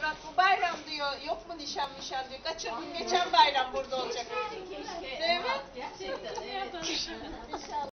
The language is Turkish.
Murat bu bayram diyor yok mu nişan diyor. Kaçırdım geçen bayram burada olacak. Keşke.